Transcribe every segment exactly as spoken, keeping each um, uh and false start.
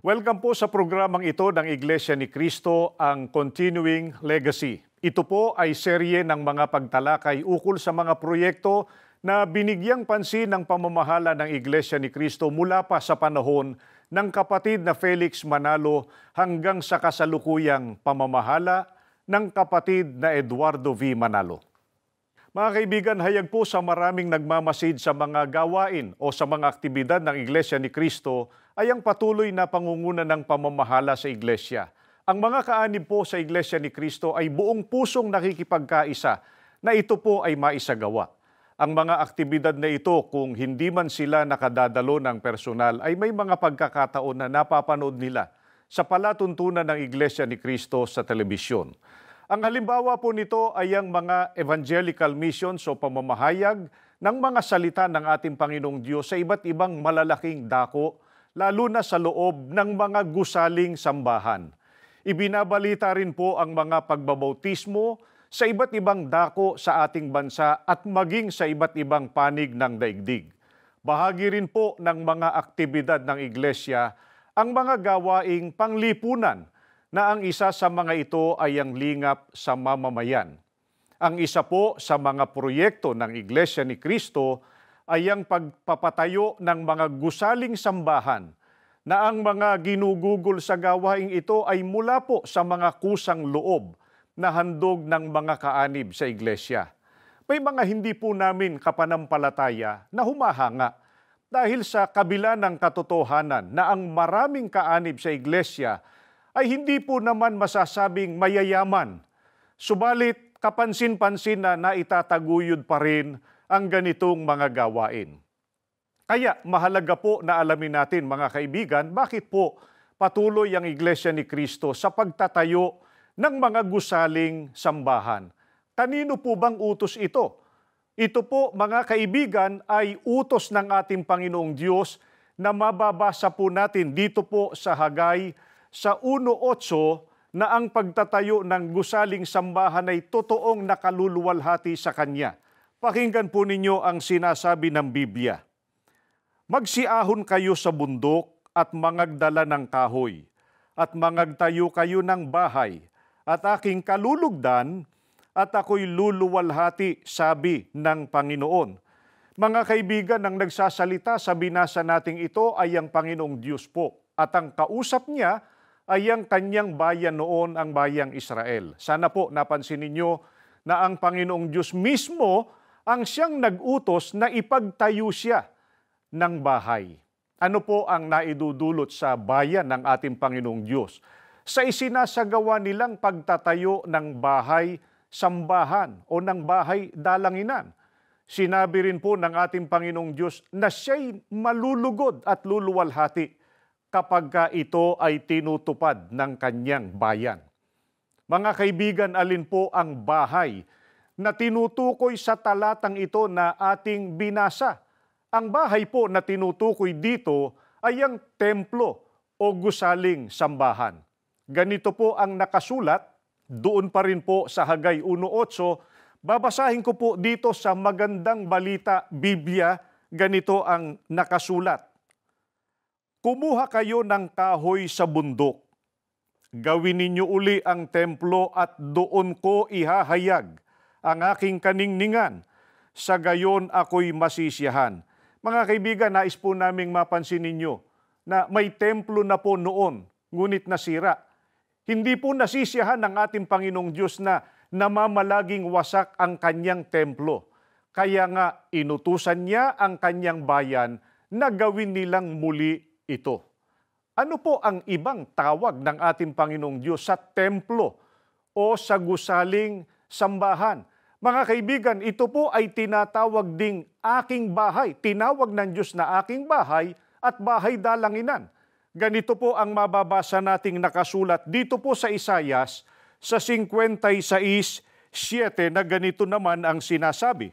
Welcome po sa programang ito ng Iglesia ni Cristo, ang Continuing Legacy. Ito po ay serye ng mga pagtalakay ukol sa mga proyekto na binigyang pansin ng pamamahala ng Iglesia ni Cristo mula pa sa panahon ng kapatid na Felix Manalo hanggang sa kasalukuyang pamamahala ng kapatid na Eduardo V. Manalo. Mga kaibigan, hayag po sa maraming nagmamasid sa mga gawain o sa mga aktibidad ng Iglesia ni Cristo ay ang patuloy na pangunguna ng pamamahala sa Iglesia. Ang mga kaanib po sa Iglesia ni Cristo ay buong pusong nakikipagkaisa na ito po ay maisagawa. Ang mga aktibidad na ito, kung hindi man sila nakadadalo ng personal, ay may mga pagkakataon na napapanood nila sa palatuntunan ng Iglesia ni Cristo sa telebisyon. Ang halimbawa po nito ay ang mga evangelical missions o pamamahayag ng mga salita ng ating Panginoong Diyos sa iba't ibang malalaking dako, lalo na sa loob ng mga gusaling sambahan. Ibinabalita rin po ang mga pagbabautismo sa iba't ibang dako sa ating bansa at maging sa iba't ibang panig ng daigdig. Bahagi rin po ng mga aktibidad ng Iglesia ang mga gawaing panglipunan na ang isa sa mga ito ay ang lingap sa mamamayan. Ang isa po sa mga proyekto ng Iglesia ni Cristo ay ang pagpapatayo ng mga gusaling sambahan na ang mga ginugugol sa gawaing ito ay mula po sa mga kusang loob na handog ng mga kaanib sa Iglesia. May mga hindi po namin kapanampalataya na humahanga dahil sa kabila ng katotohanan na ang maraming kaanib sa Iglesia ay hindi po naman masasabing mayayaman. Subalit, kapansin-pansin na naitataguyod pa rin ang ganitong mga gawain. Kaya mahalaga po na alamin natin, mga kaibigan, bakit po patuloy ang Iglesia ni Cristo sa pagtatayo ng mga gusaling sambahan. Kanino po bang utos ito? Ito po, mga kaibigan, ay utos ng ating Panginoong Diyos na mababasa po natin dito po sa Hagay sa one eight na ang pagtatayo ng gusaling sambahan ay totoong nakaluluwalhati sa Kanya. Pakinggan po ninyo ang sinasabi ng Biblia. Magsiahon kayo sa bundok at mangagdala ng kahoy, at mangagtayo kayo ng bahay, at aking kalulugdan, at ako'y luluwalhati, sabi ng Panginoon. Mga kaibigan, ang nagsasalita sa binasa nating ito ay ang Panginoong Diyos po, at ang kausap niya ay ang kanyang bayan noon, ang bayang Israel. Sana po napansin ninyo na ang Panginoong Diyos mismo ang siyang nag-utos na ipagtayo siya ng bahay. Ano po ang naidudulot sa bayan ng ating Panginoong Diyos? Sa isinasagawa nilang pagtatayo ng bahay sambahan o ng bahay dalanginan. Sinabi rin po ng ating Panginoong Diyos na siya'y malulugod at luluwalhati kapag ka ito ay tinutupad ng kanyang bayan. Mga kaibigan, alin po ang bahay na tinutukoy sa talatang ito na ating binasa? Ang bahay po na tinutukoy dito ay ang templo o gusaling sambahan. Ganito po ang nakasulat, doon pa rin po sa Hagay one eight. Babasahin ko po dito sa Magandang Balita Biblia, ganito ang nakasulat. Kumuha kayo ng kahoy sa bundok. Gawin ninyo uli ang templo at doon ko ihahayag ang aking kaningningan. Sa gayon ako'y masisiyahan. Mga kaibigan, nais po naming mapansin ninyo na may templo na po noon, ngunit nasira. Hindi po nasisiyahan ng ating Panginoong Diyos na namamalaging wasak ang kanyang templo. Kaya nga inutusan niya ang kanyang bayan na gawin nilang muli ito. Ano po ang ibang tawag ng ating Panginoong Diyos sa templo o sa gusaling sambahan? Mga kaibigan, ito po ay tinatawag ding aking bahay. Tinawag ng Diyos na aking bahay at bahay dalanginan. Ganito po ang mababasa nating nakasulat dito po sa Isayas sa fifty-six seven na ganito naman ang sinasabi.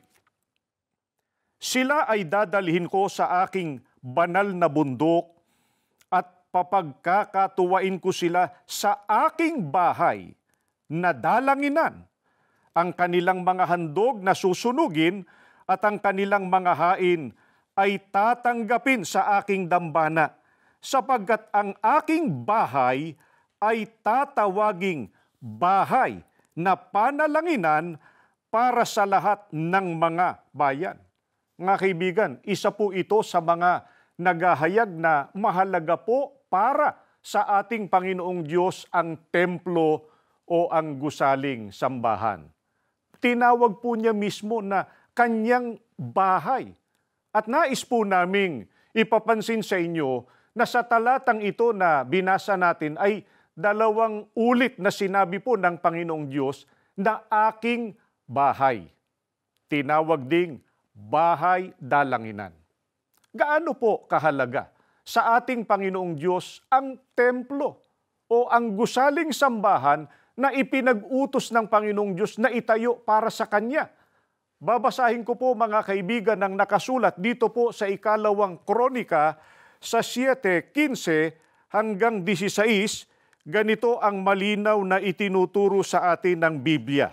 Sila ay dadalhin ko sa aking banal na bundok at papagkakatuwain ko sila sa aking bahay na dalanginan. Ang kanilang mga handog na susunugin at ang kanilang mga hain ay tatanggapin sa aking dambana. sapagkat ang aking bahay ay tatawaging bahay na panalanginan para sa lahat ng mga bayan. Mga kaibigan, isa po ito sa mga naghahayag na mahalaga po para sa ating Panginoong Diyos ang templo o ang gusaling sambahan. Tinawag po niya mismo na kanyang bahay. At nais po naming ipapansin sa inyo na sa talatang ito na binasa natin ay dalawang ulit na sinabi po ng Panginoong Diyos na aking bahay. Tinawag ding bahay dalanginan. Gaano po kahalaga sa ating Panginoong Diyos ang templo o ang gusaling sambahan na ipinag-utos ng Panginoong Diyos na itayo para sa Kanya? Babasahin ko po mga kaibigan ng nakasulat dito po sa ikalawang kronika sa siyete quince hanggang disiseis, ganito ang malinaw na itinuturo sa atin ng Biblia.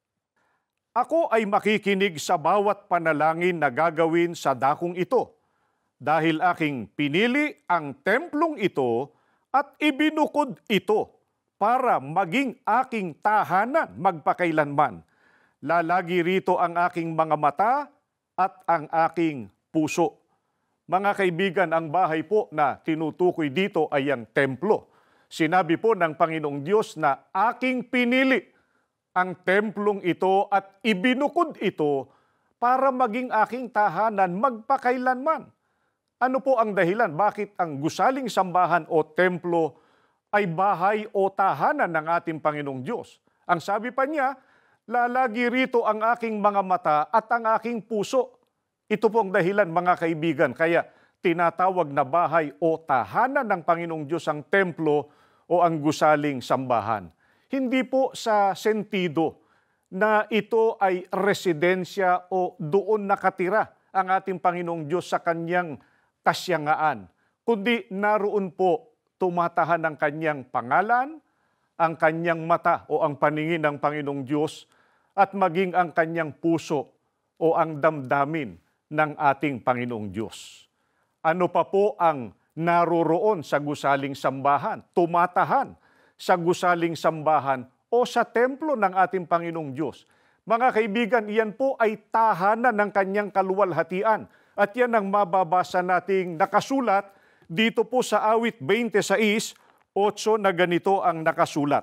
Ako ay makikinig sa bawat panalangin na gagawin sa dakong ito, dahil aking pinili ang templong ito at ibinukod ito para maging aking tahanan magpakailanman. Lalagi rito ang aking mga mata at ang aking puso. Mga kaibigan, ang bahay po na tinutukoy dito ay ang templo. Sinabi po ng Panginoong Diyos na aking pinili ang templong ito at ibinukod ito para maging aking tahanan magpakailanman. Ano po ang dahilan? Bakit ang gusaling sambahan o templo ay bahay o tahanan ng ating Panginoong Diyos? Ang sabi pa niya, lalagi rito ang aking mga mata at ang aking puso. Ito po ang dahilan mga kaibigan. Kaya tinatawag na bahay o tahanan ng Panginoong Diyos ang templo o ang gusaling sambahan. Hindi po sa sentido na ito ay residensya o doon nakatira ang ating Panginoong Diyos sa kanyang kasyangaan, kundi naroon po tumatahan ang kanyang pangalan, ang kanyang mata o ang paningin ng Panginoong Diyos at maging ang kanyang puso o ang damdamin ng ating Panginoong Diyos. Ano pa po ang naroroon sa gusaling sambahan, tumatahan sa gusaling sambahan o sa templo ng ating Panginoong Diyos? Mga kaibigan, iyan po ay tahanan ng kanyang kaluwalhatian. At yan ang mababasa nating nakasulat dito po sa awit twenty-six, eight na ganito ang nakasulat.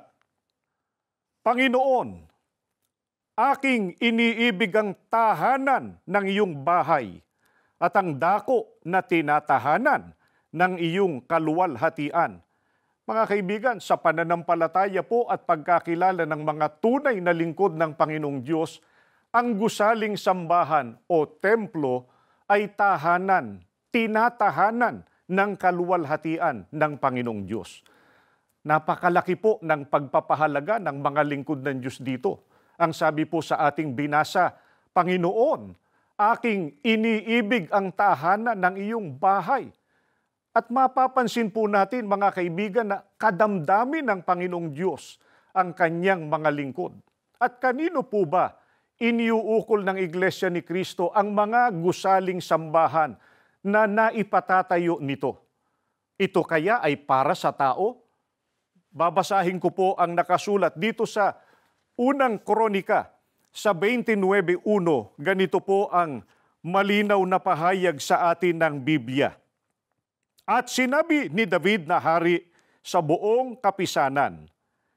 Panginoon, aking iniibig ang tahanan ng iyong bahay at ang dako na tinatahanan ng iyong kaluwalhatian. Mga kaibigan, sa pananampalataya po at pagkakilala ng mga tunay na lingkod ng Panginoong Diyos, ang gusaling sambahan o templo ay tahanan, tinatahanan ng kaluwalhatian ng Panginoong Diyos. Napakalaki po ng pagpapahalaga ng mga lingkod ng Diyos dito. Ang sabi po sa ating binasa, Panginoon, aking iniibig ang tahanan ng iyong bahay. At mapapansin po natin mga kaibigan na kadamdamin ng Panginoong Diyos ang kanyang mga lingkod. At kanino po ba iniuukol ng Iglesia ni Cristo ang mga gusaling sambahan na naipatatayo nito? Ito kaya ay para sa tao? Babasahin ko po ang nakasulat dito sa unang kronika sa twenty-nine one. Ganito po ang malinaw na pahayag sa atin ng Biblia. At sinabi ni David na hari sa buong kapisanan,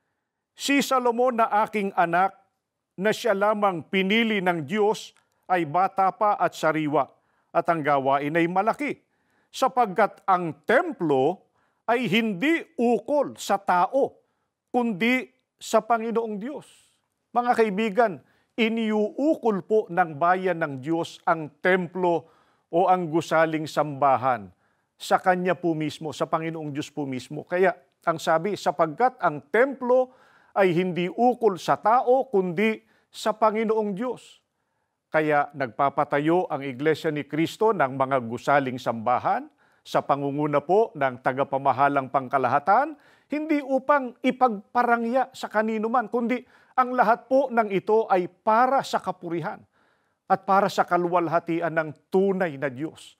si Salomon na aking anak, na siya lamang pinili ng Diyos, ay bata pa at sariwa, at ang gawain ay malaki, sapagkat ang templo ay hindi ukol sa tao, kundi sa Panginoong Diyos. Mga kaibigan, iniuukol po ng bayan ng Diyos ang templo o ang gusaling sambahan sa Kanya po mismo, sa Panginoong Diyos po mismo. Kaya ang sabi, sapagkat ang templo ay hindi ukol sa tao, kundi sa Panginoong Diyos. Kaya nagpapatayo ang Iglesia ni Cristo ng mga gusaling sambahan sa pangunguna po ng tagapamahalang pangkalahatan, hindi upang ipagparangya sa kanino man, kundi ang lahat po ng ito ay para sa kapurihan at para sa kaluwalhatian ng tunay na Diyos.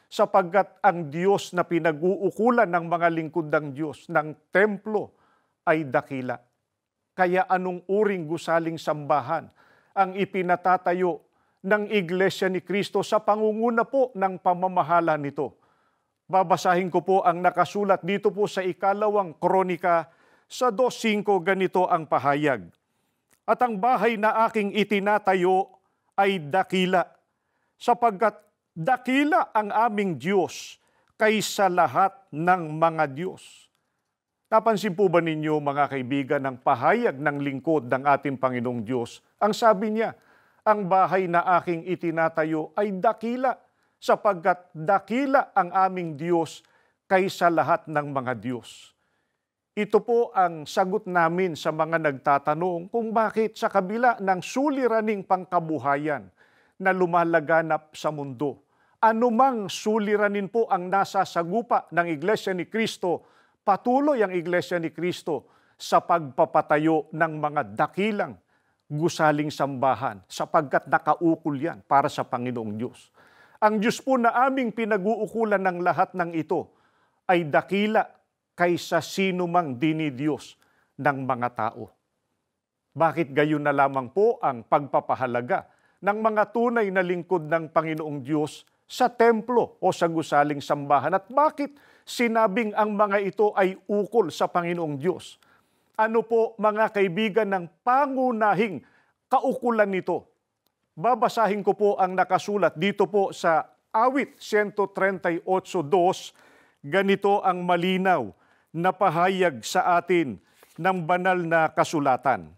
sapagkat ang Diyos na pinag-uukulan ng mga lingkod ng Diyos ng templo ay dakila. Kaya anong uring gusaling sambahan ang ipinatatayo ng Iglesia ni Cristo sa pangunguna po ng pamamahala nito? Babasahin ko po ang nakasulat dito po sa ikalawang kronika sa two five, ganito ang pahayag. At ang bahay na aking itinatayo ay dakila, sapagkat dakila ang aming Diyos kaysa lahat ng mga Diyos. Napansin po ba ninyo mga kaibigan ng pahayag ng lingkod ng ating Panginoong Diyos? Ang sabi niya, ang bahay na aking itinatayo ay dakila, sapagkat dakila ang aming Diyos kaysa lahat ng mga Diyos. Ito po ang sagot namin sa mga nagtatanong kung bakit sa kabila ng suliraning pangkabuhayan na lumalaganap sa mundo, anumang suliranin po ang nasa sagupa ng Iglesia ni Cristo, patuloy ang Iglesia ni Cristo sa pagpapatayo ng mga dakilang gusaling sambahan sapagkat nakaukol yan para sa Panginoong Diyos. Ang Diyos po na aming pinag-uukulan ng lahat ng ito ay dakila kaysa sino mang dinidiyos ng mga tao. Bakit gayon na lamang po ang pagpapahalaga ng mga tunay na lingkod ng Panginoong Diyos sa templo o sa gusaling sambahan? At bakit sinabing ang mga ito ay ukol sa Panginoong Diyos? Ano po mga kaibigan ng pangunahing kaukulan nito? Babasahin ko po ang nakasulat dito po sa Awit one thirty-eight two, ganito ang malinaw na pahayag sa atin ng banal na kasulatan.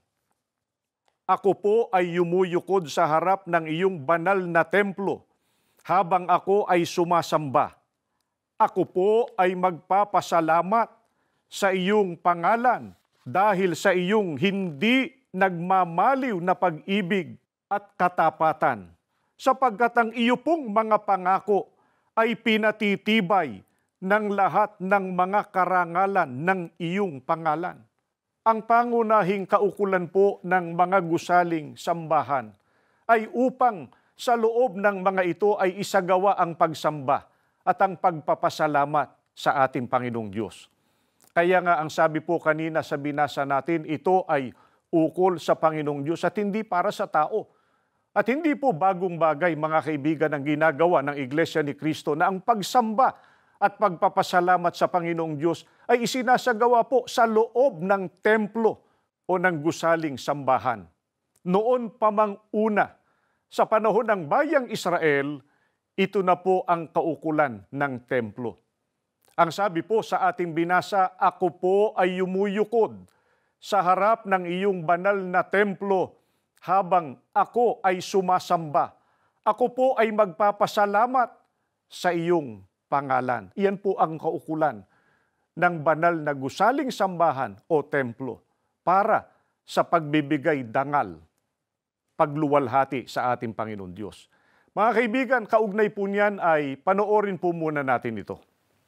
Ako po ay yumuyukod sa harap ng iyong banal na templo habang ako ay sumasamba. Ako po ay magpapasalamat sa iyong pangalan dahil sa iyong hindi nagmamaliw na pag-ibig at katapatan, sapagkat ang iyo pong mga pangako ay pinatitibay ng lahat ng mga karangalan ng iyong pangalan. Ang pangunahing kaukulan po ng mga gusaling sambahan ay upang sa loob ng mga ito ay isagawa ang pagsamba at ang pagpapasalamat sa ating Panginoong Diyos. Kaya nga ang sabi po kanina sa binasa natin, ito ay ukol sa Panginoong Diyos at hindi para sa tao. At hindi po bagong bagay mga kaibigan ang ginagawa ng Iglesia ni Cristo na ang pagsamba at pagpapasalamat sa Panginoong Diyos ay isinasagawa po sa loob ng templo o ng gusaling sambahan. Noon pa mang una, sa panahon ng bayang Israel, ito na po ang kaukulan ng templo. Ang sabi po sa ating binasa, ako po ay yumuyukod sa harap ng iyong banal na templo habang ako ay sumasamba. Ako po ay magpapasalamat sa iyong pangalan. Iyan po ang kaukulan ng banal na gusaling sambahan o templo para sa pagbibigay dangal, pagluwalhati sa ating Panginoon Diyos. Mga kaibigan, kaugnay po niyan ay panoorin po muna natin ito.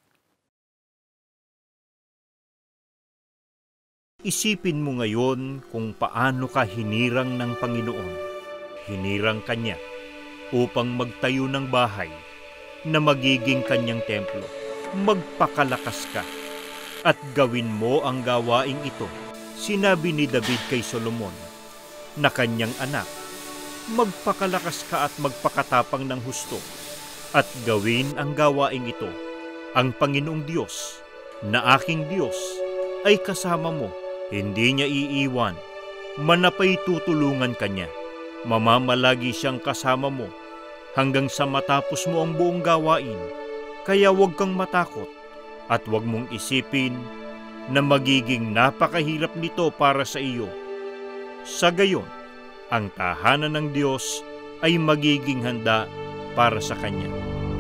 Isipin mo ngayon kung paano ka hinirang ng Panginoon. Hinirang Kanya upang magtayo ng bahay na magiging Kanyang templo. Magpakalakas ka at gawin mo ang gawaing ito. Sinabi ni David kay Solomon na kanyang anak, magpakalakas ka at magpakatapang ng husto at gawin ang gawaing ito. Ang Panginoong Diyos na aking Diyos ay kasama mo. Hindi niya iiwan, manapay tutulungan ka niya. Mamamalagi siyang kasama mo hanggang sa matapos mo ang buong gawain. Kaya huwag kang matakot at huwag mong isipin na magiging napakahirap nito para sa iyo. Sa gayon, ang tahanan ng Diyos ay magiging handa para sa Kanya.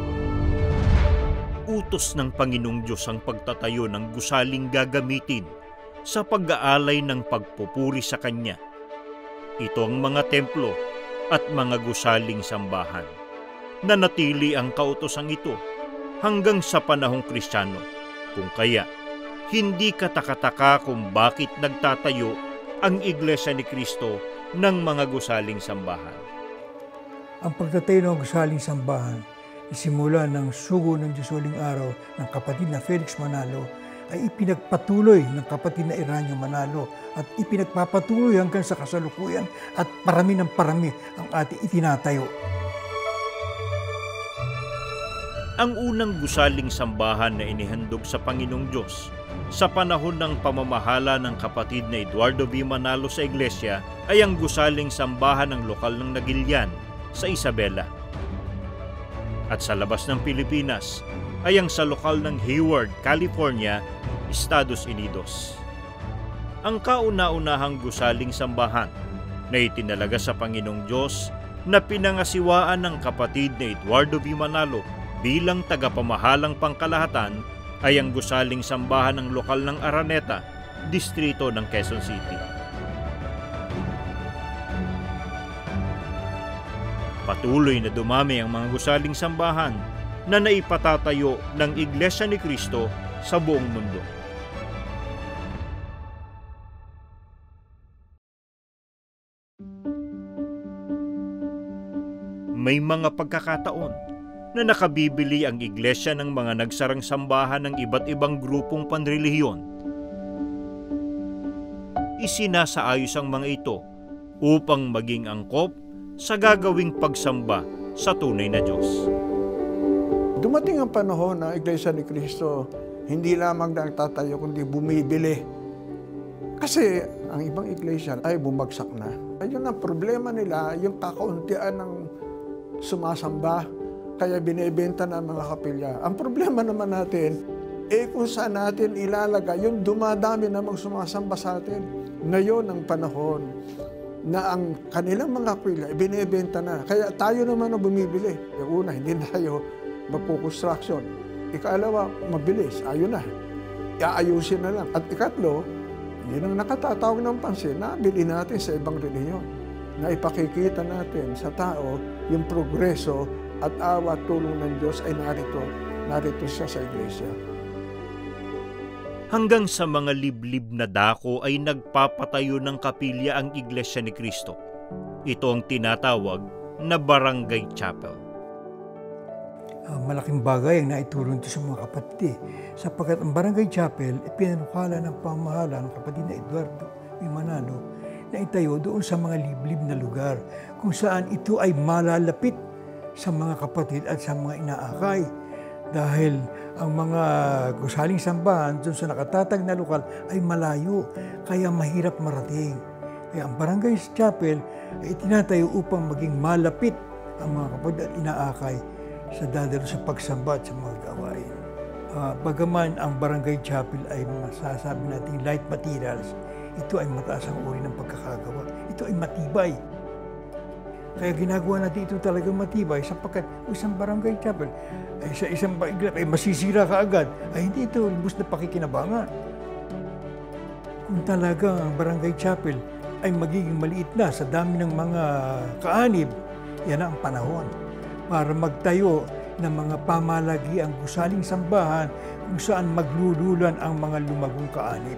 Utos ng Panginoong Diyos ang pagtatayo ng gusaling gagamitin sa pag-aalay ng pagpupuri sa Kanya. Ito ang mga templo at mga gusaling sambahan. Nanatili ang kautosang ito hanggang sa panahong Kristiyano. Kung kaya, hindi ka takataka kung bakit nagtatayo ang Iglesia ni Cristo ng mga gusaling sambahan. Ang pagtatayo ng gusaling sambahan, Isimula ng sugo ng Diyos Uling Araw ng kapatid na Felix Manalo ay ipinagpatuloy ng kapatid na Eranio Manalo at ipinagpapatuloy hanggang sa kasalukuyan at parami ng parami ang ating itinatayo. Ang unang gusaling sambahan na inihandog sa Panginoong Diyos sa panahon ng pamamahala ng kapatid na Eduardo V. Manalo sa iglesia ay ang gusaling sambahan ng lokal ng Nagilian sa Isabela. At sa labas ng Pilipinas ay ang sa lokal ng Hayward, California, Estados Unidos. Ang kauna-unahang gusaling sambahan na itinalaga sa Panginoong Diyos na pinangasiwaan ng kapatid na Eduardo V. Manalo bilang tagapamahalang pangkalahatan ay ang gusaling sambahan ng lokal ng Araneta, distrito ng Quezon City. Patuloy na dumami ang mga gusaling sambahan na naipatatayo ng Iglesia ni Cristo sa buong mundo. May mga pagkakataon na nakabibili ang iglesia ng mga nagsarang sambahan ng iba't ibang grupong panrelihiyon. Isinasaayos ang mga ito upang maging angkop sa gagawing pagsamba sa tunay na Diyos. Dumating ang panahon na Iglesia ni Cristo hindi lamang nagtatayo kundi bumibili. Kasi ang ibang iglesia ay bumagsak na. Ayun ang problema nila, yung kakauntian ng sumasamba, kaya binebenta ng mga kapilya. Ang problema naman natin, eh kung saan natin ilalagay, yung dumadami namang sumasamba sa atin. Ngayon ang panahon na ang kanilang mga kapilya, eh, binebenta na. Kaya tayo naman ang bumibili. Yung una, hindi na tayo magpo-construction. Ikalawa, mabilis. Ayun na. Iayusin na lang. At ikatlo, yun ang nakatatawag ng pansin, nabili natin sa ibang relihiyon. Na ipakikita natin sa tao yung progreso at awa at tulong ng Diyos ay narito, narito siya sa iglesia. Hanggang sa mga liblib na dako ay nagpapatayo ng kapilya ang Iglesia ni Cristo. Ito ang tinatawag na Barangay Chapel. Uh, malaking bagay ang naitulong ito sa mga kapatid, sapagkat ang Barangay Chapel ay pinanukala ng pamahala ng kapatid na Eduardo V. Manalo na itayo doon sa mga liblib na lugar kung saan ito ay malalapit sa mga kapatid at sa mga inaakay. Dahil ang mga gusaling sambahan doon sa nakatatag na lokal ay malayo, kaya mahirap marating. Kaya ang Barangay Chapel ay itinatayo upang maging malapit ang mga kapatid at inaakay sa dadalo sa pagsamba at sa mga gawain. Uh, bagaman ang Barangay Chapel ay masasabi natin light materials, ito ay mataas ang uri ng pagkakagawa. Ito ay matibay. Kaya ginagawa natin ito talagang matibay sapagkat isang Barangay Chapel ay sa isang iglesia ay masisira ka agad. Ay hindi ito lubos na pakikinabangan. Kung talaga ang Barangay Chapel ay magiging maliit na sa dami ng mga kaanib, yan ang panahon para magtayo ng mga pamalagi ang gusaling sambahan kung saan maglululan ang mga lumagong kaanib.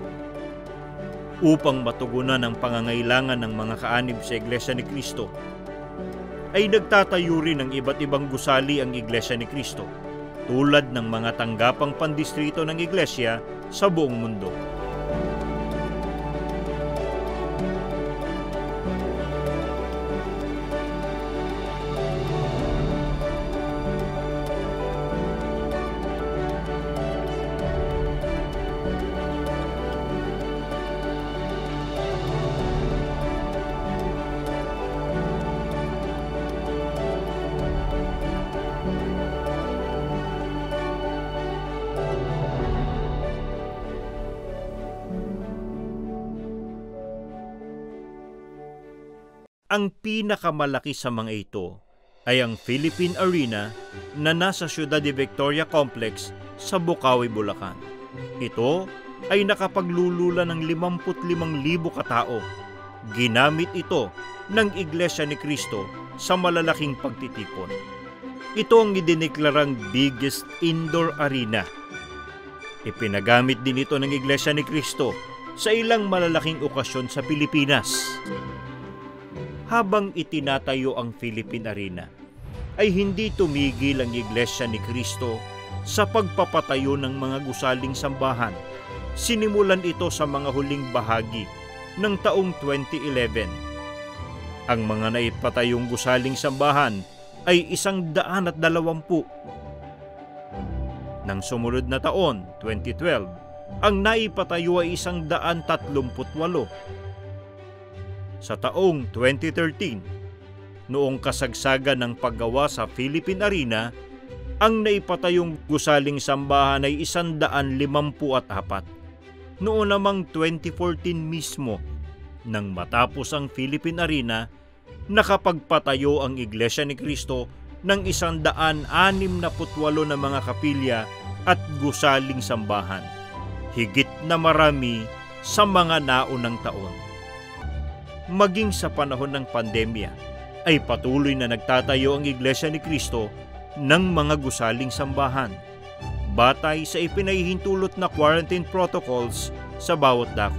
Upang matugunan ang pangangailangan ng mga kaanib sa Iglesia ni Cristo, ay nagtatayo rin ng iba't ibang gusali ang Iglesia ni Cristo, tulad ng mga tanggapang pandistrito ng Iglesia sa buong mundo. Ang pinakamalaki sa mga ito ay ang Philippine Arena na nasa Ciudad de Victoria Complex sa Bukawi, Bulacan. Ito ay nakapaglulula ng limampu't limang libo katao. Ginamit ito ng Iglesia ni Cristo sa malalaking pagtitipon. Ito ang idineklarang biggest indoor arena. Ipinagamit din ito ng Iglesia ni Cristo sa ilang malalaking okasyon sa Pilipinas. Habang itinatayo ang Philippine Arena, ay hindi tumigil ang Iglesia ni Cristo sa pagpapatayo ng mga gusaling sambahan. Sinimulan ito sa mga huling bahagi ng taong twenty eleven. Ang mga naipatayong gusaling sambahan ay isang daan at dalawampu. Nang sumunod na taon, twenty twelve, ang naipatayo ay isang daan tatlumput walo. Sa taong twenty thirteen, noong kasagsagan ng paggawa sa Philippine Arena, ang naipatayong gusaling sambahan ay isang daan limampu at apat. Noon namang twenty fourteen mismo, nang matapos ang Philippine Arena, nakapagpatayo ang Iglesia ni Cristo ng isang daan anim na putwalo na mga kapilya at gusaling sambahan, higit na marami sa mga naunang taon. Maging sa panahon ng pandemya, ay patuloy na nagtatayo ang Iglesia ni Cristo ng mga gusaling sambahan, batay sa ipinahihintulot na quarantine protocols sa bawat dako.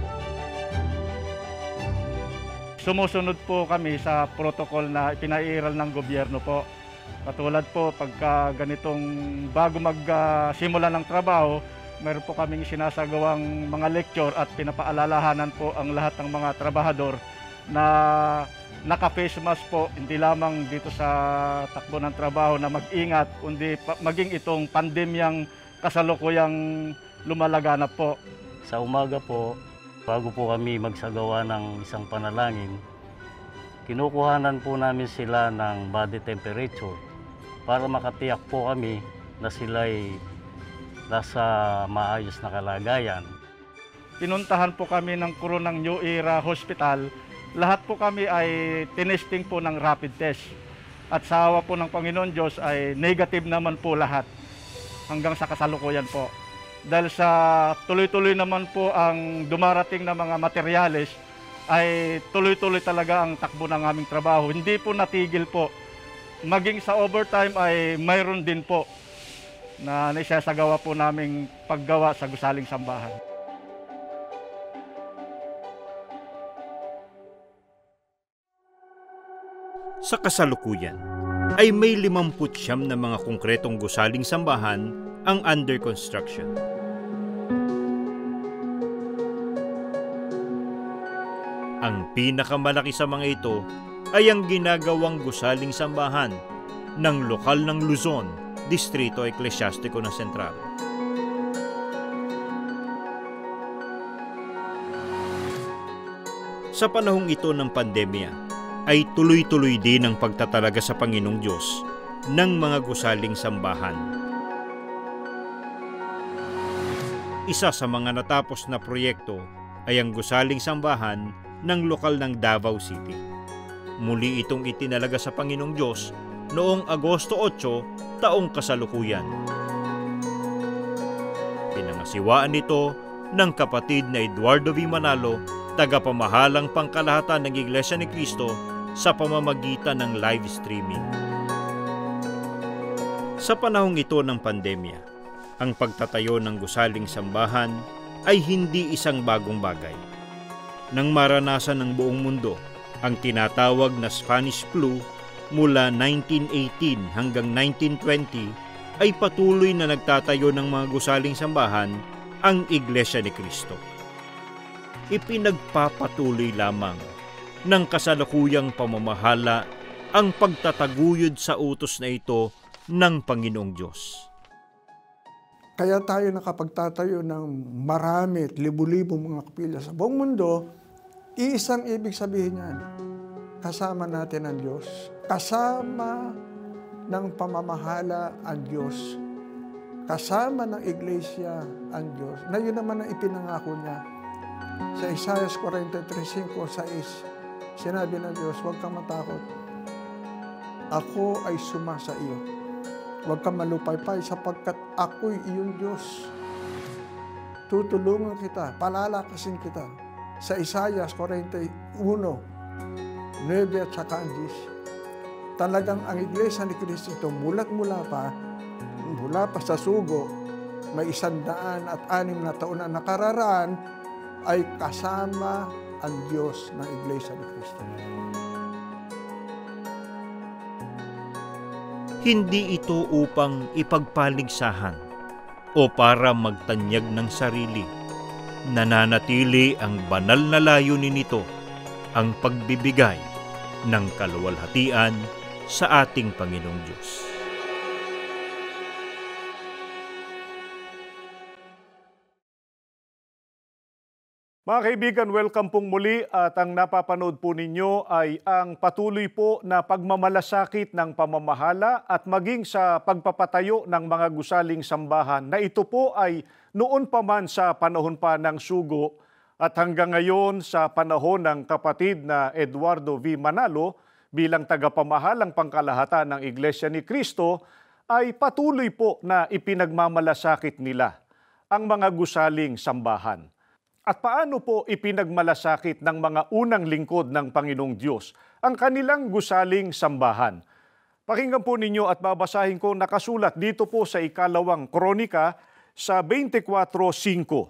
Sumusunod po kami sa protocol na ipinairal ng gobyerno po. Katulad po pagka ganitong bago magsimula uh, ng trabaho, meron po kaming sinasagawang mga lecture at pinapaalalahanan po ang lahat ng mga trabahador na naka-face mask po, hindi lamang dito sa takbo ng trabaho na mag-ingat, kundi maging itong pandemyang kasalukuyang lumalaganap po. Sa umaga po, bago po kami magsagawa ng isang panalangin, kinukuhanan po namin sila ng body temperature para makatiyak po kami na sila'y nasa maayos na kalagayan. Pinuntahan po kami ng Coronang New Era Hospital. Lahat po kami ay tinesting po ng rapid test. At sa awa po ng Panginoon Diyos ay negative naman po lahat hanggang sa kasalukuyan po. Dahil sa tuloy-tuloy naman po ang dumarating na mga materyales, ay tuloy-tuloy talaga ang takbo ng aming trabaho. Hindi po natigil po. Maging sa overtime ay mayroon din po na naisasagawa po naming paggawa sa gusaling sambahan. Sa kasalukuyan, ay may limamput siyam na mga konkretong gusaling sambahan ang under construction. Ang pinakamalaki sa mga ito ay ang ginagawang gusaling sambahan ng lokal ng Luzon, Distrito Eklesyastiko ng Sentral. Sa panahong ito ng pandemya, ay tuloy-tuloy din ang pagtatalaga sa Panginoong Diyos ng mga gusaling sambahan. Isa sa mga natapos na proyekto ay ang gusaling sambahan ng lokal ng Davao City. Muli itong itinalaga sa Panginoong Diyos noong Agosto otso, taong kasalukuyan. Pinangasiwaan ito ng kapatid na Eduardo V. Manalo, tagapamahalang pangkalahatan ng Iglesia ni Cristo sa pamamagitan ng live streaming. Sa panahong ito ng pandemya, ang pagtatayo ng gusaling sambahan ay hindi isang bagong bagay. Nang maranasan ng buong mundo ang tinatawag na Spanish flu mula nineteen eighteen hanggang nineteen twenty, ay patuloy na nagtatayo ng mga gusaling sambahan ang Iglesia ni Cristo. Ipinagpapatuloy lamang ng kasalukuyang pamamahala ang pagtataguyod sa utos na ito ng Panginoong Diyos. Kaya tayo nakapagtatayo ng marami at libu-libong mga kapilya sa buong mundo, iisang ibig sabihin niyan, kasama natin ang Diyos. Kasama ng pamamahala ang Diyos. Kasama ng Iglesia ang Diyos. Na yun naman ang ipinangako niya. Sa Isaiah forty-three six, sinabi ng Diyos, huwag kang matakot. Ako ay suma sa iyo. Huwag kang malupaypay sapagkat ako'y iyong Diyos. Tutulungan kita, palalakasin kita. Sa Isaiah forty-one, nine at saka ten. Talagang ang Iglesia ni Cristo ito, mulat-mula pa, mula pa sa sugo, may isang daan at anim na taon na nakararaan, ay kasama ang Diyos ng Iglesia ni Cristo. Hindi ito upang ipagpaligsahan o para magtanyag ng sarili. Nananatili ang banal na layunin nito, ang pagbibigay ng kaluwalhatian sa ating Panginoong Diyos. Mga kaibigan, welcome pong muli at ang napapanood po ninyo ay ang patuloy po na pagmamalasakit ng pamamahala at maging sa pagpapatayo ng mga gusaling sambahan na ito po ay noon pa man sa panahon pa ng sugo at hanggang ngayon sa panahon ng kapatid na Eduardo V. Manalo bilang tagapamahalang pangkalahatan ng Iglesia ni Cristo ay patuloy po na ipinagmamalasakit nila ang mga gusaling sambahan. At paano po ipinagmalasakit ng mga unang lingkod ng Panginoong Diyos ang kanilang gusaling sambahan? Pakinggan po ninyo at babasahin ko nakasulat dito po sa ikalawang kronika sa twenty-four five.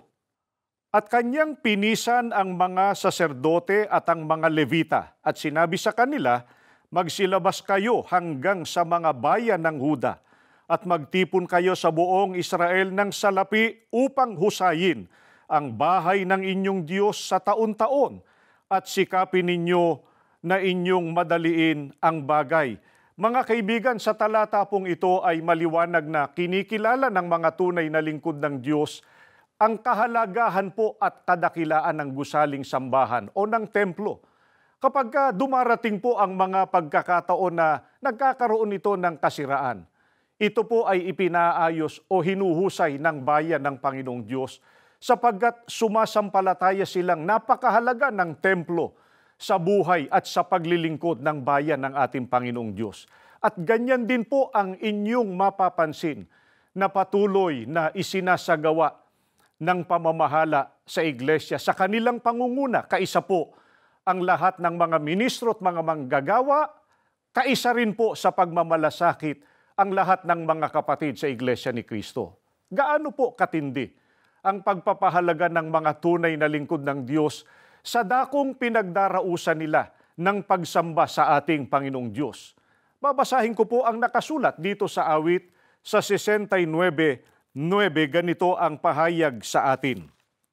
At kanyang pinisan ang mga saserdote at ang mga levita at sinabi sa kanila, magsilabas kayo hanggang sa mga bayan ng Huda at magtipon kayo sa buong Israel ng salapi upang husayin ang bahay ng inyong Diyos sa taon-taon at sikapin ninyo na inyong madaliin ang bagay. Mga kaibigan, sa talata pong ito ay maliwanag na kinikilala ng mga tunay na lingkod ng Diyos ang kahalagahan po at kadakilaan ng gusaling sambahan o ng templo. Kapag dumarating po ang mga pagkakataon na nagkakaroon ito ng kasiraan, ito po ay ipinaayos o hinuhusay ng bayan ng Panginoong Diyos sapagkat sumasampalataya silang napakahalaga ng templo sa buhay at sa paglilingkod ng bayan ng ating Panginoong Diyos. At ganyan din po ang inyong mapapansin na patuloy na isinasagawa ng pamamahala sa iglesia sa kanilang pangunguna. Kaisa po ang lahat ng mga ministro at mga manggagawa, kaisa rin po sa pagmamalasakit ang lahat ng mga kapatid sa Iglesia ni Cristo. Gaano po katindi ang pagpapahalaga ng mga tunay na lingkod ng Diyos sa dakong pinagdarausan nila ng pagsamba sa ating Panginoong Diyos. Babasahin ko po ang nakasulat dito sa awit sa sixty-nine nine, ganito ang pahayag sa atin.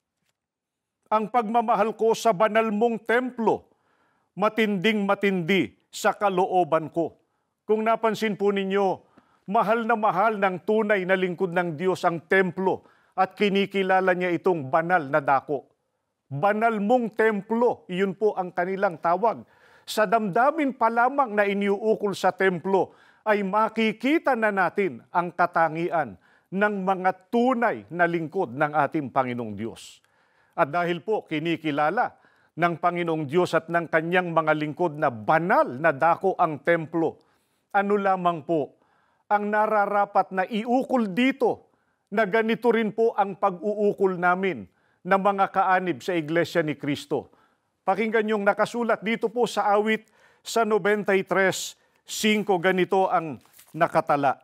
Ang pagmamahal ko sa banal mong templo, matinding matindi sa kalooban ko. Kung napansin po ninyo, mahal na mahal ng tunay na lingkod ng Diyos ang templo at kinikilala niya itong banal na dako. Banal mong templo, iyon po ang kanilang tawag. Sa damdamin pa lamang na iniuukol sa templo ay makikita na natin ang katangian ng mga tunay na lingkod ng ating Panginoong Diyos. At dahil po kinikilala ng Panginoong Diyos at ng kanyang mga lingkod na banal na dako ang templo, ano lamang po ang nararapat na iukol dito na ganito rin po ang pag-uukol namin ng mga kaanib sa Iglesia ni Cristo. Pakinggan yung nakasulat dito po sa awit sa ninety-three five, ganito ang nakatala.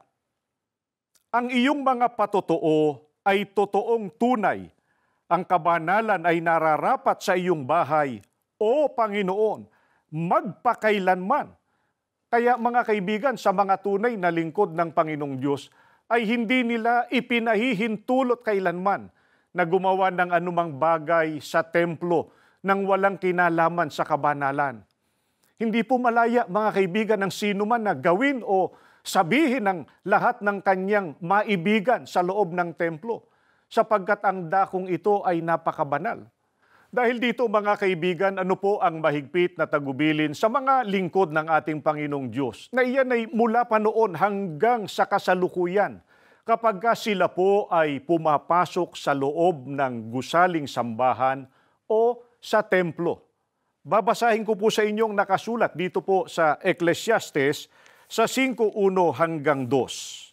Ang iyong mga patotoo ay totoong tunay. Ang kabanalan ay nararapat sa iyong bahay, O Panginoon, magpakailanman. Kaya mga kaibigan, sa mga tunay na lingkod ng Panginoong Diyos, ay hindi nila ipinahihintulot kailanman na gumawa ng anumang bagay sa templo nang walang kinalaman sa kabanalan. Hindi po malaya, mga kaibigan, ng sino man na gawin o sabihin ng lahat ng kanyang maibigan sa loob ng templo, sapagkat ang dakong ito ay napakabanal. Dahil dito, mga kaibigan, ano po ang mahigpit na tagubilin sa mga lingkod ng ating Panginoong Diyos, na iyan ay mula pa noon hanggang sa kasalukuyan, kapag sila po ay pumapasok sa loob ng gusaling sambahan o sa templo. Babasahin ko po sa inyong nakasulat dito po sa Ecclesiastes sa five one hanggang two.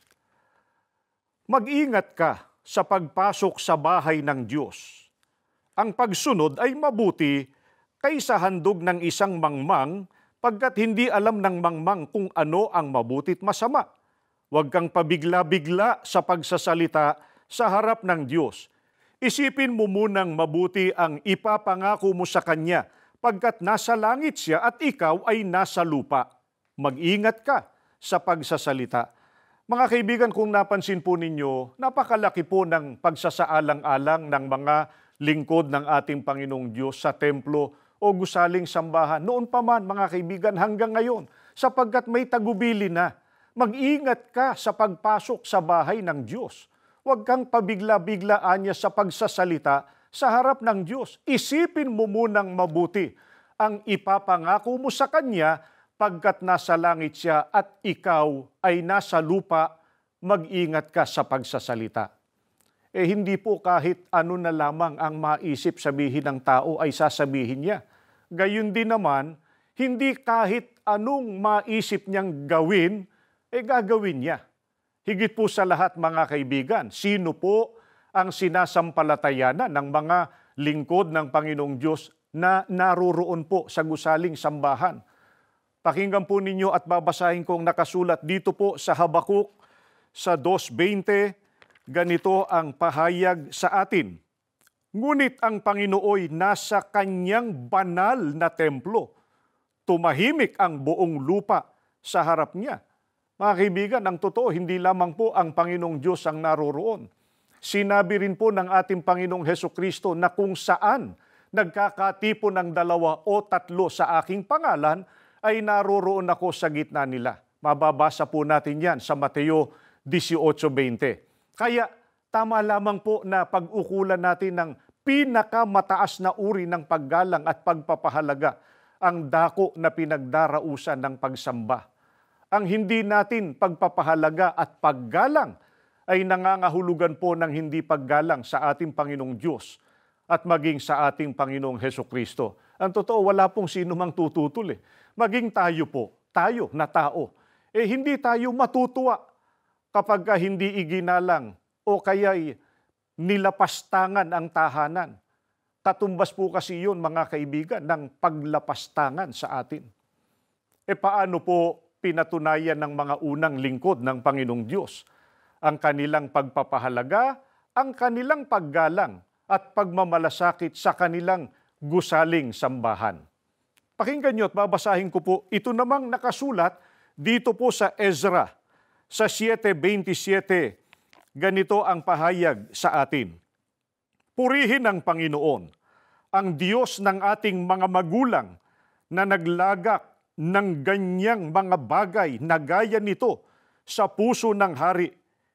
Mag-ingat ka sa pagpasok sa bahay ng Diyos. Ang pagsunod ay mabuti kaysa handog ng isang mangmang pagkat hindi alam ng mangmang kung ano ang mabuti't masama. Huwag kang pabigla-bigla sa pagsasalita sa harap ng Diyos. Isipin mo munang mabuti ang ipapangako mo sa Kanya pagkat nasa langit siya at ikaw ay nasa lupa. Mag-ingat ka sa pagsasalita. Mga kaibigan, kung napansin po ninyo, napakalaki po ng pagsasaalang-alang ng mga lingkod ng ating Panginoong Diyos sa templo o gusaling sambahan. Noon pa man, mga kaibigan, hanggang ngayon, sapagkat may tagubili na. Mag-ingat ka sa pagpasok sa bahay ng Diyos. Huwag kang pabigla-biglaan niya sa pagsasalita sa harap ng Diyos. Isipin mo munang mabuti ang ipapangako mo sa Kanya pagkat nasa langit siya at ikaw ay nasa lupa, mag-ingat ka sa pagsasalita. Eh hindi po kahit ano na lamang ang maisip sabihin ng tao ay sasabihin niya. Gayun din naman, hindi kahit anong maisip niyang gawin, eh gagawin niya. Higit po sa lahat mga kaibigan, sino po ang sinasampalatayanan ng mga lingkod ng Panginoong Diyos na naroroon po sa gusaling sambahan? Pakinggan po ninyo at babasahin kong nakasulat dito po sa Habakuk sa two twenty, ganito ang pahayag sa atin. Ngunit ang Panginooy nasa kanyang banal na templo. Tumahimik ang buong lupa sa harap niya. Mga kaibigan, ang totoo, hindi lamang po ang Panginoong Diyos ang naroroon. Sinabi rin po ng ating Panginoong Hesukristo na kung saan nagkakatipo ng dalawa o tatlo sa aking pangalan, ay naroroon ako sa gitna nila. Mababasa po natin yan sa Mateo eighteen twenty. Kaya tama lamang po na pag-ukulan natin ng pinakamataas na uri ng paggalang at pagpapahalaga ang dako na pinagdarausan ng pagsamba. Ang hindi natin pagpapahalaga at paggalang ay nangangahulugan po ng hindi paggalang sa ating Panginoong Diyos at maging sa ating Panginoong Hesukristo. Ang totoo, wala pong sino mang tututol eh. Maging tayo po, tayo na tao, eh hindi tayo matutuwa kapag hindi iginalang o kaya'y nilapastangan ang tahanan. Katumbas po kasi yun, mga kaibigan, ng paglapastangan sa atin. E paano po pinatunayan ng mga unang lingkod ng Panginoong Diyos ang kanilang pagpapahalaga, ang kanilang paggalang at pagmamalasakit sa kanilang gusaling sambahan? Pakinggan nyo at babasahin ko po, ito namang nakasulat dito po sa Ezra, sa seven twenty-seven, ganito ang pahayag sa atin. Purihin ang Panginoon, ang Diyos ng ating mga magulang na naglagak ng ganyang mga bagay na gaya nito sa puso ng hari,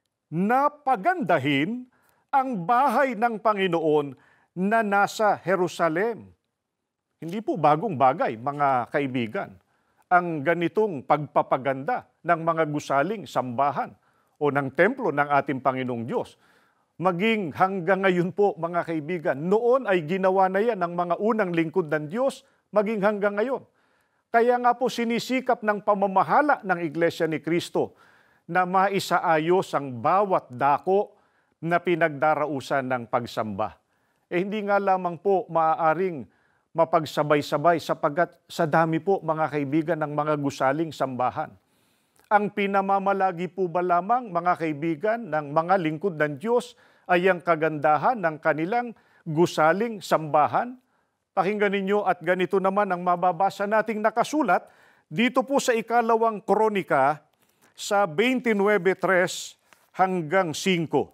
na pagandahin ang bahay ng Panginoon na nasa Jerusalem. Hindi po bagong bagay, mga kaibigan, ang ganitong pagpapaganda ng mga gusaling sambahan o ng templo ng ating Panginoong Diyos. Maging hanggang ngayon po, mga kaibigan, noon ay ginawa na yan ng mga unang lingkod ng Diyos, maging hanggang ngayon. Kaya nga po sinisikap ng pamamahala ng Iglesia ni Cristo na maisaayos ang bawat dako na pinagdarausan ng pagsamba. Eh hindi nga lamang po maaaring mapagsabay-sabay sapagkat sa dami po, mga kaibigan, ng mga gusaling sambahan. Ang pinamamalagi po ba lamang, mga kaibigan, ng mga lingkod ng Diyos ay ang kagandahan ng kanilang gusaling sambahan? Pakinggan ninyo at ganito naman ang mababasa nating nakasulat dito po sa ikalawang kronika sa twenty-nine three hanggang five.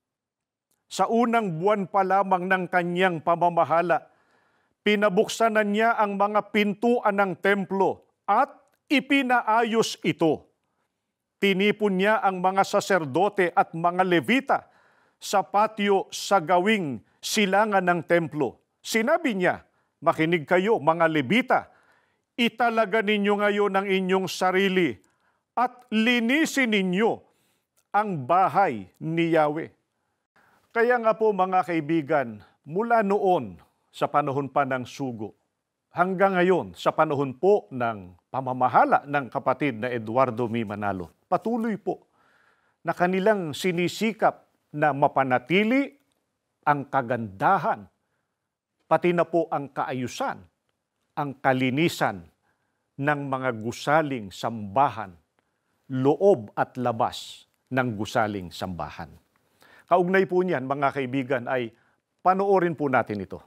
Sa unang buwan pa lamang ng kanyang pamamahala, pinabuksan na niya ang mga pintuan ng templo at ipinaayos ito. Tinipon niya ang mga saserdote at mga levita sa patio sa gawing silangan ng templo. Sinabi niya, makinig kayo mga levita, italaga ninyo ngayon ang inyong sarili at linisin ninyo ang bahay ni Yahweh. Kaya nga po, mga kaibigan, mula noon sa panahon pa ng sugo, hanggang ngayon sa panahon po ng pamamahala ng kapatid na Eduardo M. Manalo, patuloy po na kanilang sinisikap na mapanatili ang kagandahan, pati na po ang kaayusan, ang kalinisan ng mga gusaling sambahan, loob at labas ng gusaling sambahan. Kaugnay po niyan, mga kaibigan, ay panoorin po natin ito.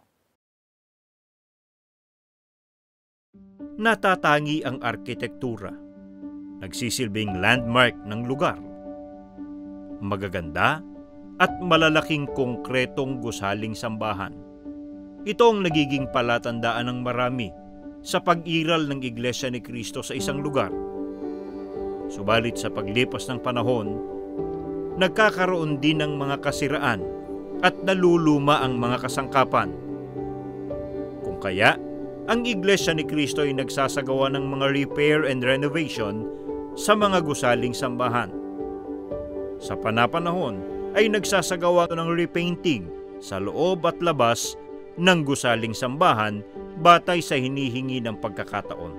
Natatangi ang arkitektura. nagsisilbing landmark ng lugar. Magaganda at malalaking konkretong gusaling sambahan. Ito ang nagiging palatandaan ng marami sa pag-iral ng Iglesia ni Cristo sa isang lugar. Subalit sa paglipas ng panahon, nagkakaroon din ng mga kasiraan at naluluma ang mga kasangkapan. Kung kaya, ang Iglesia ni Cristo ay nagsasagawa ng mga repair and renovation sa mga gusaling sambahan. Sa panapanahon ay nagsasagawa ng repainting sa loob at labas ng gusaling sambahan batay sa hinihingi ng pagkakataon.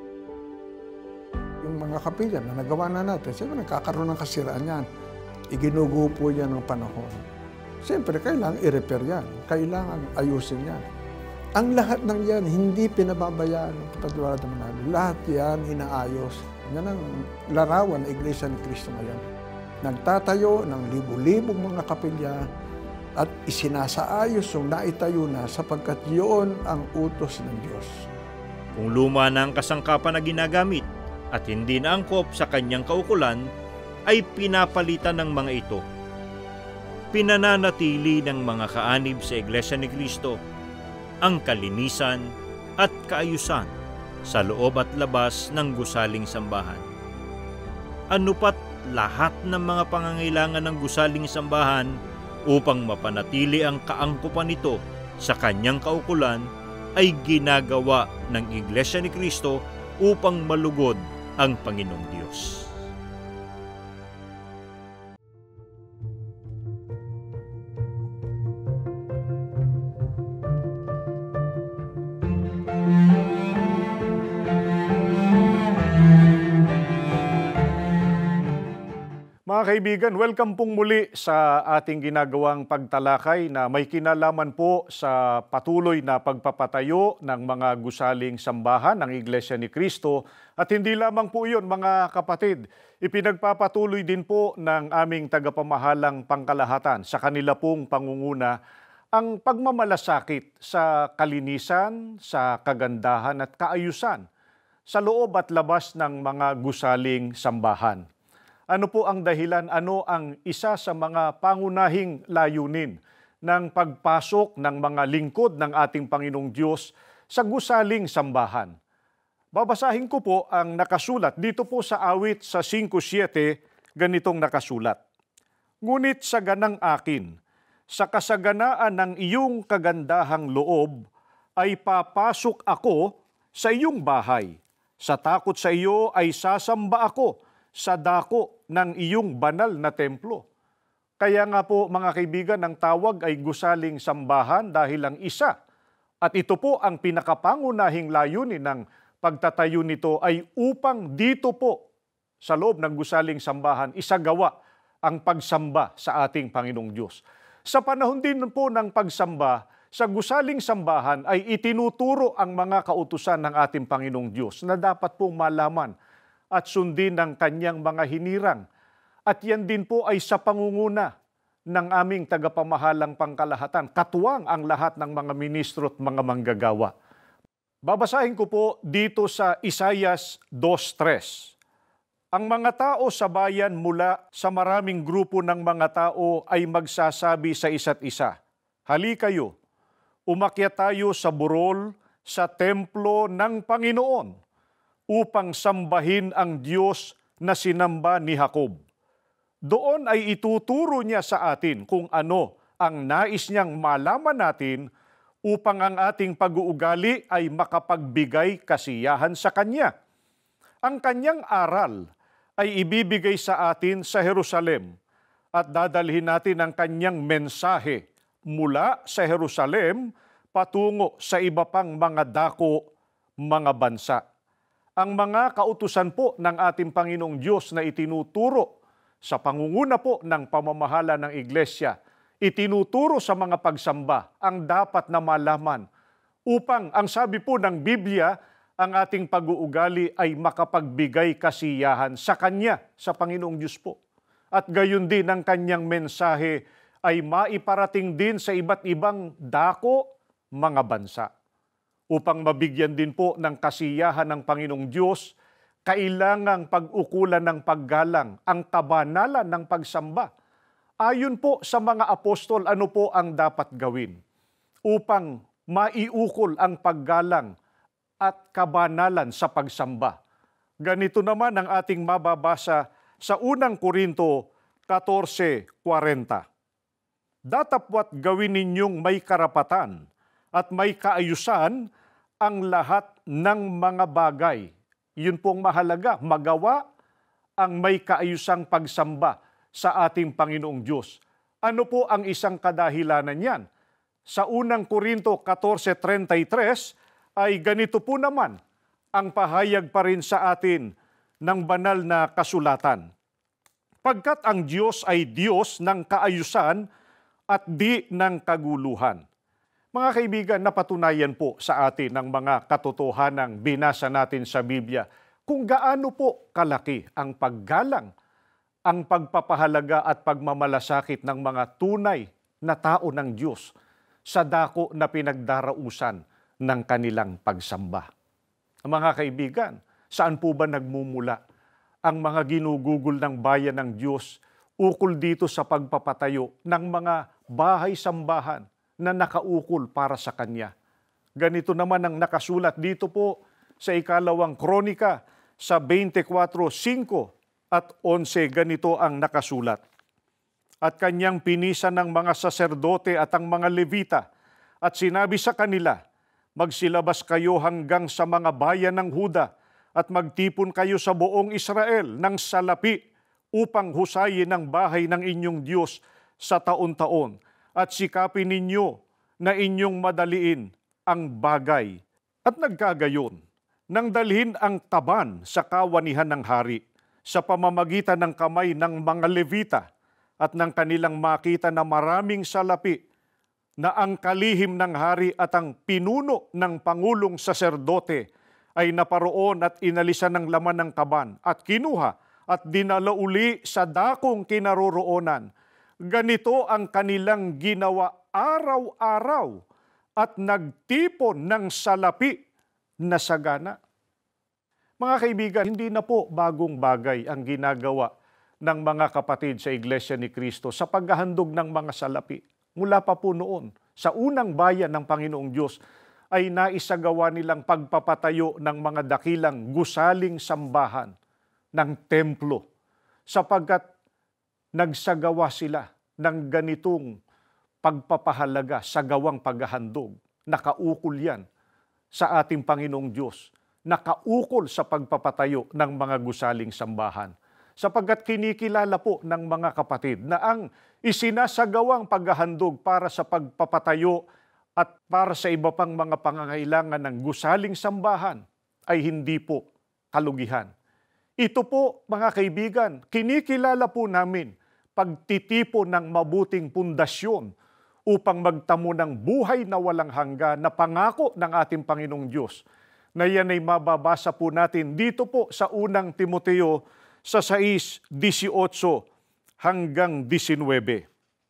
Yung mga kapilya na nagawa na natin, siyempre nagkakaroon ng kasiraan yan. Iginugo po yan ng panahon. Siyempre, kailangan i-repair yan. Kailangan ayusin yan. Ang lahat ng yan, hindi pinababayaan ng kapatid naman namin. Lahat yan inaayos. Yan ang larawan ng Iglesia ni Cristo ngayon. Nagtatayo ng libu-libong mga kapilya at isinasaayos yung naitayo na sapagkat yun ang utos ng Diyos. Kung luma na ang kasangkapan na ginagamit at hindi na angkop sa kanyang kaukulan, ay pinapalitan ng mga ito. Pinananatili ng mga kaanib sa Iglesia ni Cristo ang kalinisan at kaayusan sa loob at labas ng gusaling sambahan. Ano pat lahat ng mga pangangailangan ng gusaling sambahan upang mapanatili ang kaangkupan nito sa kanyang kaukulan ay ginagawa ng Iglesia ni Cristo upang malugod ang Panginoong Diyos. Mga kaibigan, welcome pong muli sa ating ginagawang pagtalakay na may kinalaman po sa patuloy na pagpapatayo ng mga gusaling sambahan ng Iglesia ni Cristo. At hindi lamang po iyon, mga kapatid, ipinagpapatuloy din po ng aming tagapamahalang pangkalahatan sa kanila pong pangunguna ang pagmamalasakit sa kalinisan, sa kagandahan at kaayusan sa loob at labas ng mga gusaling sambahan. Ano po ang dahilan? Ano ang isa sa mga pangunahing layunin ng pagpasok ng mga lingkod ng ating Panginoong Diyos sa gusaling sambahan? Babasahin ko po ang nakasulat dito po sa awit sa five seven, ganitong nakasulat. Ngunit sa ganang akin, sa kasaganaan ng iyong kagandahang loob, ay papasok ako sa iyong bahay. Sa takot sa iyo ay sasamba ako sa dako ng iyong banal na templo. Kaya nga po mga kaibigan, ang tawag ay gusaling sambahan dahil ang isa. At ito po ang pinakapangunahing layunin ng pagtatayo nito ay upang dito po sa loob ng gusaling sambahan isagawa ang pagsamba sa ating Panginoong Diyos. Sa panahon din po ng pagsamba, sa gusaling sambahan ay itinuturo ang mga kautusan ng ating Panginoong Diyos na dapat pong malaman at sundin ng kanyang mga hinirang. At yan din po ay sa pangunguna ng aming tagapamahalang pangkalahatan. Katuwang ang lahat ng mga ministro at mga manggagawa. Babasahin ko po dito sa Isaias two three. Ang mga tao sa bayan mula sa maraming grupo ng mga tao ay magsasabi sa isa't isa, "Halikayo, umakyat tayo sa burol sa templo ng Panginoon upang sambahin ang Diyos na sinamba ni Jacob. Doon ay ituturo niya sa atin kung ano ang nais niyang malaman natin upang ang ating pag-uugali ay makapagbigay kasiyahan sa Kanya. Ang Kanyang aral ay ibibigay sa atin sa Jerusalem at dadalhin natin ang Kanyang mensahe mula sa Jerusalem patungo sa iba pang mga dako, mga bansa." Ang mga kautusan po ng ating Panginoong Diyos na itinuturo sa pangunguna po ng pamamahala ng Iglesia, itinuturo sa mga pagsamba ang dapat na malaman upang, ang sabi po ng Biblia, ang ating pag-uugali ay makapagbigay kasiyahan sa Kanya, sa Panginoong Diyos po. At gayon din ang Kanyang mensahe ay maiparating din sa iba't ibang dako, mga bansa. Upang mabigyan din po ng kasiyahan ng Panginoong Diyos, kailangang pag-ukulan ng paggalang ang kabanalan ng pagsamba. Ayon po sa mga apostol, ano po ang dapat gawin upang maiukol ang paggalang at kabanalan sa pagsamba? Ganito naman ang ating mababasa sa unang Korinto fourteen forty. Datapwat gawin ninyong may karapatan at may kaayusan ang lahat ng mga bagay. Yun pong mahalaga, magawa ang may kaayusang pagsamba sa ating Panginoong Diyos. Ano po ang isang kadahilanan niyan? Sa unang Korinto fourteen thirty-three ay ganito po naman ang pahayag pa rin sa atin ng banal na kasulatan. Pagkat ang Diyos ay Diyos ng kaayusan at di ng kaguluhan. Mga kaibigan, napatunayan po sa atin ng mga katotohanang binasa natin sa Biblia kung gaano po kalaki ang paggalang, ang pagpapahalaga at pagmamalasakit ng mga tunay na tao ng Diyos sa dako na pinagdarausan ng kanilang pagsamba. Mga kaibigan, saan po ba nagmumula ang mga ginugugol ng bayan ng Diyos ukol dito sa pagpapatayo ng mga bahay-sambahan na nakaukol para sa Kanya? Ganito naman ang nakasulat dito po sa ikalawang kronika sa twenty-four five at eleven, ganito ang nakasulat. At Kanyang pinisan ng mga saserdote at ang mga Levita at sinabi sa kanila, magsilabas kayo hanggang sa mga bayan ng Huda at magtipon kayo sa buong Israel ng salapi upang husayin ang bahay ng inyong Diyos sa taon-taon at sikapin ninyo na inyong madaliin ang bagay. At nagkagayon, nang dalhin ang taban sa kawanihan ng hari sa pamamagitan ng kamay ng mga Levita at ng kanilang makita na maraming salapi na ang kalihim ng hari at ang pinuno ng pangulong saserdote ay naparoon at inalisan ng laman ng kaban at kinuha at dinala uli sa dakong kinaroroonan. Ganito ang kanilang ginawa araw-araw at nagtipon ng salapi na sagana. Mga kaibigan, hindi na po bagong bagay ang ginagawa ng mga kapatid sa Iglesia ni Cristo sa paghahandog ng mga salapi. Mula pa po noon, sa unang bayan ng Panginoong Diyos, ay naisagawa nilang pagpapatayo ng mga dakilang gusaling sambahan ng templo sapagkat nagsagawa sila ng ganitong pagpapahalaga sa gawang paghahandog. Nakaukol yan sa ating Panginoong Diyos. Nakaukol sa pagpapatayo ng mga gusaling sambahan. Sapagkat kinikilala po ng mga kapatid na ang isinasagawang paghahandog para sa pagpapatayo at para sa iba pang mga pangangailangan ng gusaling sambahan ay hindi po kalugihan. Ito po, mga kaibigan, kinikilala po namin pagtitipon ng mabuting pundasyon upang magtamo ng buhay na walang hanggan na pangako ng ating Panginoong Diyos. Na yan ay mababasa po natin dito po sa unang Timoteo sa six eighteen hanggang nineteen.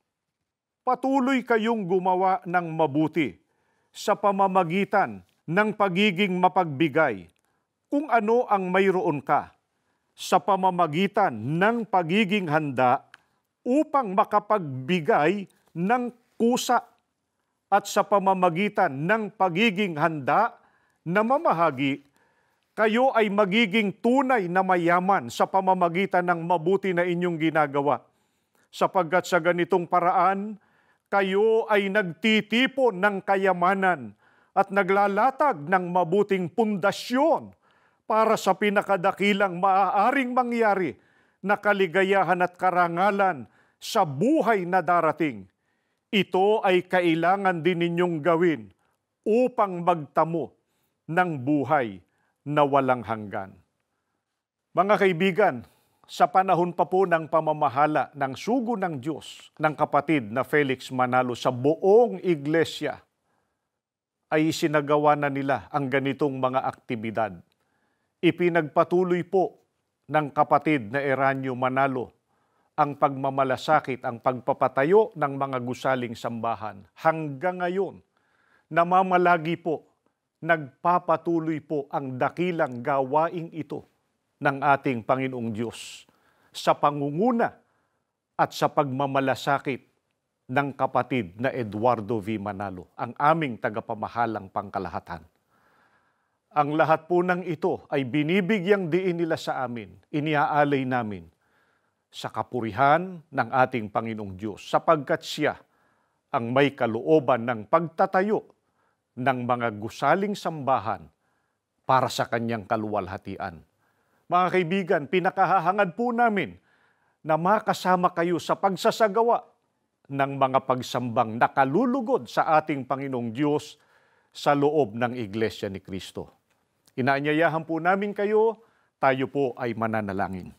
Patuloy kayong gumawa ng mabuti sa pamamagitan ng pagiging mapagbigay kung ano ang mayroon ka, sa pamamagitan ng pagiging handa upang makapagbigay ng kusa at sa pamamagitan ng pagiging handa na mamahagi, kayo ay magiging tunay na mayaman sa pamamagitan ng mabuti na inyong ginagawa. Sapagkat sa ganitong paraan, kayo ay nagtitipon ng kayamanan at naglalatag ng mabuting pundasyon para sa pinakadakilang maaaring mangyari na kaligayahan at karangalan sa buhay na darating. Ito ay kailangan din ninyong gawin upang magtamo ng buhay na walang hanggan. Mga kaibigan, sa panahon pa po ng pamamahala ng sugo ng Diyos ng kapatid na Felix Manalo sa buong iglesia, ay sinagawa na nila ang ganitong mga aktibidad. Ipinagpatuloy po ng kapatid na Eranio Manalo ang pagmamalasakit, ang pagpapatayo ng mga gusaling sambahan. Hanggang ngayon, namamalagi po, nagpapatuloy po ang dakilang gawaing ito ng ating Panginoong Diyos sa pangunguna at sa pagmamalasakit ng kapatid na Eduardo V. Manalo, ang aming tagapamahalang pangkalahatan. Ang lahat po ng ito ay binibigyang diin nila sa amin, iniaalay namin sa kapurihan ng ating Panginoong Diyos, sapagkat siya ang may kalooban ng pagtatayo ng mga gusaling sambahan para sa kanyang kaluwalhatian. Mga kaibigan, pinakahahangad po namin na makasama kayo sa pagsasagawa ng mga pagsambang nakalulugod sa ating Panginoong Diyos sa loob ng Iglesia ni Cristo. Inaanyayahan po namin kayo, tayo po ay mananalangin.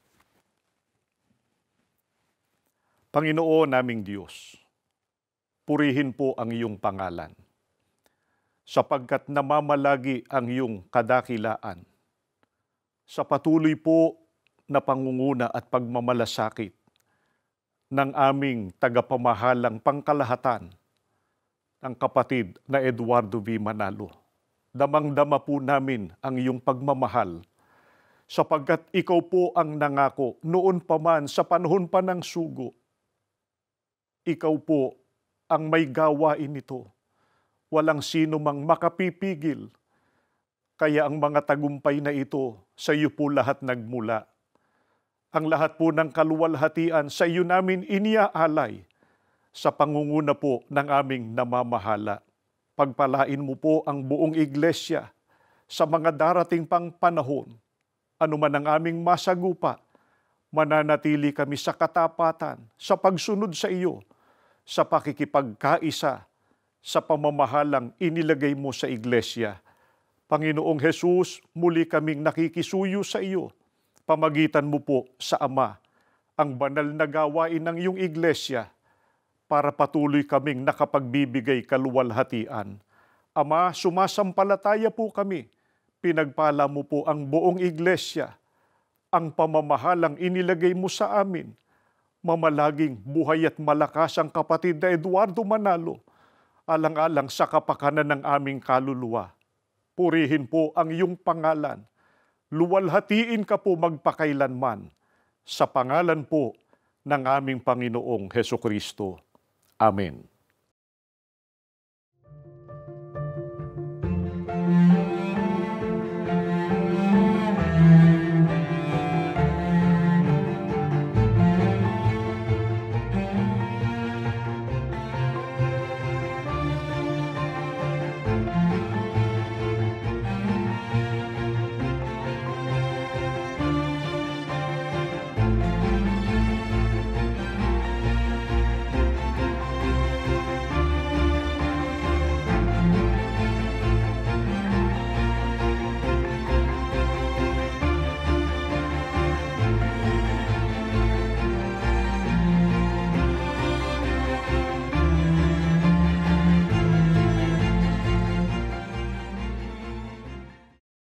Panginoon naming Diyos, purihin po ang iyong pangalan, sapagkat namamalagi ang iyong kadakilaan sa patuloy po na pangunguna at pagmamalasakit ng aming tagapamahalang pangkalahatan, ng kapatid na Eduardo V. Manalo. Damang-dama po namin ang iyong pagmamahal, sapagkat ikaw po ang nangako noon pa man sa panahon pa ng sugo. Ikaw po ang may gawain nito. Walang sino mang makapipigil. Kaya ang mga tagumpay na ito, sa iyo po lahat nagmula. Ang lahat po ng kaluwalhatian sa iyo namin iniaalay sa pangunguna po ng aming namamahala. Pagpalain mo po ang buong iglesia sa mga darating pang panahon. Ano man ang aming masagupa, mananatili kami sa katapatan, sa pagsunod sa iyo, sa pakikipagkaisa, sa pamamahalang inilagay mo sa iglesia. Panginoong Hesus, muli kaming nakikisuyo sa iyo. Pamagitan mo po sa Ama ang banal na gawain ng iyong iglesia para patuloy kaming nakapagbibigay kaluwalhatian. Ama, sumasampalataya po kami. Pinagpala mo po ang buong iglesia. Ang pamamahalang inilagay mo sa amin. Mamalaging buhay at malakas ang kapatid na Eduardo Manalo, alang-alang sa kapakanan ng aming kaluluwa. Purihin po ang iyong pangalan. Luwalhatiin ka po magpakailanman sa pangalan po ng aming Panginoong Hesukristo. Amen.